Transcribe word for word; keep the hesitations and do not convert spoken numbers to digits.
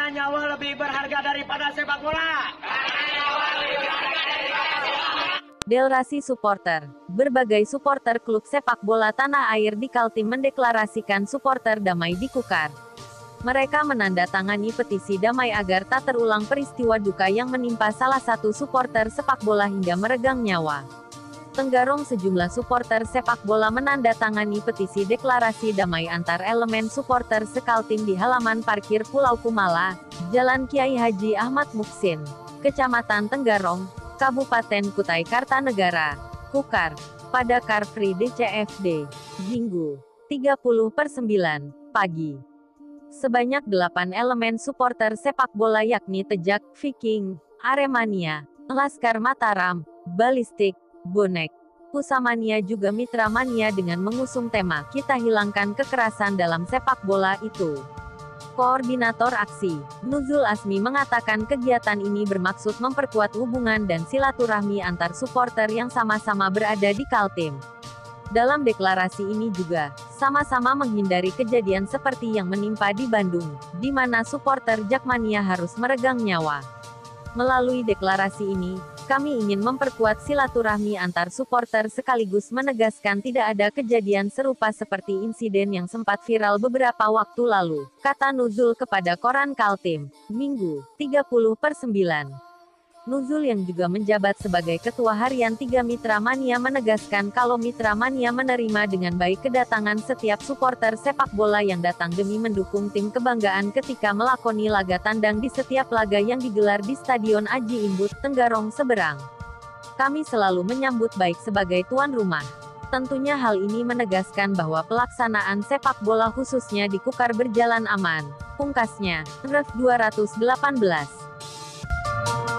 Karena nyawa lebih berharga daripada sepak bola. Karena nyawa lebih berharga daripada sepak bola. Deklarasi supporter. Berbagai supporter klub sepak bola tanah air di Kaltim mendeklarasikan supporter damai di Kukar. Mereka menandatangani petisi damai agar tak terulang peristiwa duka yang menimpa salah satu supporter sepak bola hingga meregang nyawa. Tenggarong, sejumlah supporter sepak bola menandatangani petisi deklarasi damai antar elemen supporter sekaltim di halaman parkir Pulau Kumala, Jalan Kiai Haji Ahmad Muksin, Kecamatan Tenggarong, Kabupaten Kutai Kartanegara, Kukar, pada Car Free D C F D, Minggu, tiga puluh per sembilan, pagi. Sebanyak delapan elemen supporter sepak bola yakni Tejak, Viking, Aremania, Laskar Mataram, Balistik, Bonek, Pusamania juga Mitra Mania dengan mengusung tema "Kita Hilangkan Kekerasan Dalam Sepak Bola" itu. Koordinator aksi, Nuzul Asmi, mengatakan kegiatan ini bermaksud memperkuat hubungan dan silaturahmi antar supporter yang sama-sama berada di Kaltim. Dalam deklarasi ini juga, sama-sama menghindari kejadian seperti yang menimpa di Bandung, di mana supporter Jakmania harus meregang nyawa. Melalui deklarasi ini, kami ingin memperkuat silaturahmi antar supporter sekaligus menegaskan tidak ada kejadian serupa seperti insiden yang sempat viral beberapa waktu lalu, kata Nuzul kepada koran Kaltim, Minggu, tiga puluh per sembilan. Nuzul yang juga menjabat sebagai Ketua Harian tiga Mitra Mania menegaskan kalau Mitra Mania menerima dengan baik kedatangan setiap supporter sepak bola yang datang demi mendukung tim kebanggaan ketika melakoni laga tandang di setiap laga yang digelar di Stadion Aji Imbut, Tenggarong Seberang. Kami selalu menyambut baik sebagai tuan rumah. Tentunya hal ini menegaskan bahwa pelaksanaan sepak bola khususnya di Kukar berjalan aman, pungkasnya, Ref dua ratus delapan belas.